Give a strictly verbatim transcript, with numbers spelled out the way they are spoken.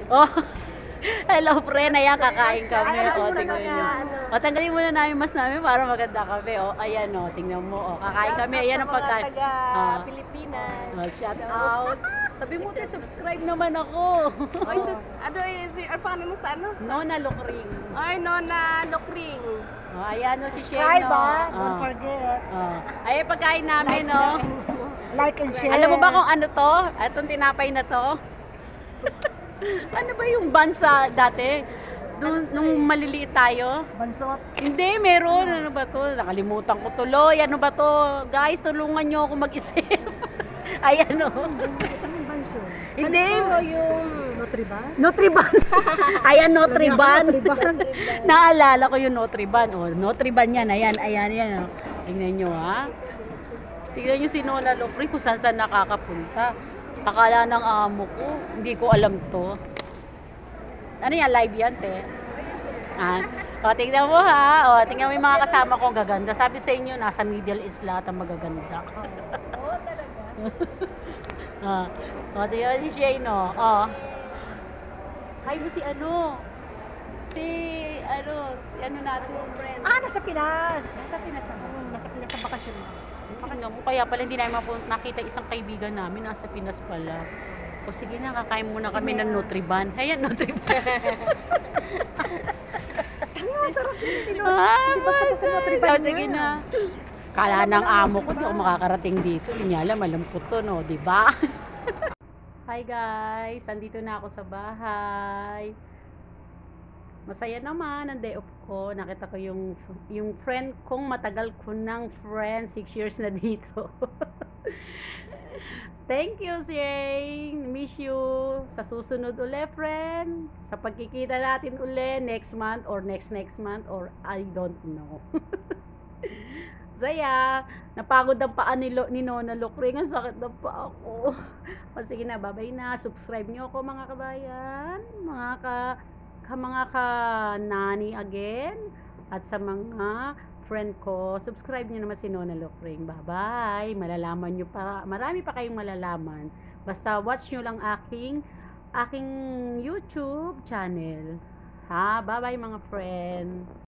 Oh, hello friend, ayan kakain kami. Ay, O, ano tingnan talaga, nyo. ano? O, tanggalin muna namin mas namin para maganda kami. O, ayan o, tingnan mo. O, kakain kami. Ayan ang pagkain. Sa mga taga Ah. Pilipinas. Oh, shout out. Sabi mo, te, subscribe naman ako. Ay, sus, ano eh, si, ano pangalan mo sa ano? Nona Lokring. Ay, Nona Lokring. O, ayan o, si Shane. Subscribe no? ah, don't Oh. forget. Oh. Ayan pagkain namin, no? Like and share. Alam mo ba kung ano to? Itong tinapay na to? Ano ba yung bansa dati? Nung, nung maliliit tayo? Bansot. Hindi, meron. Ano ba to? Nakalimutan ko tuloy. Ano ba to? Guys, tulungan nyo ako mag-isip. Ayan o. Anong bansot? Hindi. Ano yung... Nutriban? Nutriban. Ayan, Nutriban. Nutriban. Naalala ko yung Nutriban. O, Nutriban yan. Ayan, ayan, ayan. O. Tingnan nyo, ha? Tingnan nyo si Nona Lofre kung saan saan nakakapunta. Akala ng amo ko, hindi ko alam to. Ano yan, live yan, te? Ah, o, tingnan mo ha. O, tingnan mo yung mga kasama kong gaganda. Sabi sa inyo, nasa Middle East lahat ang magaganda. Oo, talaga. Ah, o, tingnan mo si Shane, o. O. Hi mo si ano? Si, ano, si ano natin? Friend. Ah, nasa Pinas. Nasa Pinas na ba siya? Hmm, nasa Pinas sa bakasyon. Tingnan mo, kaya pala hindi namin mapun- nakita isang kaibigan namin, nasa Pinas pala. O sige na, kakain muna kami ng Nutriban. Ayan, Nutriban. Ang masarap yun. Tino. Ah, Hindi basta-basta my Nutriban God. yan. Sige na. Kala ng amo ko, di ako makakarating dito. Hindi niya alam, alam ko to, no? Diba? Hi guys, andito na ako sa bahay. Masaya naman ang day off ko. Nakita ko yung yung friend kong matagal ko ng friend, six years na dito. Thank you, Shane. Miss you. Sa susunod uli, friend. Sa pagkikita natin uli next month or next next month or I don't know. Saya, napagod ang paa ni, Lo, ni Nona Lokring. Ang sakit ng paa ko. O sige na, babay na. Subscribe nyo ako mga kabayan. Mga ka, ka mga ka nani again. At sa mga friend ko, subscribe nyo naman si Nona Lokring. Bye-bye. Malalaman nyo pa. Marami pa kayong malalaman. Basta watch nyo lang aking aking YouTube channel. Ha? Bye-bye mga friend.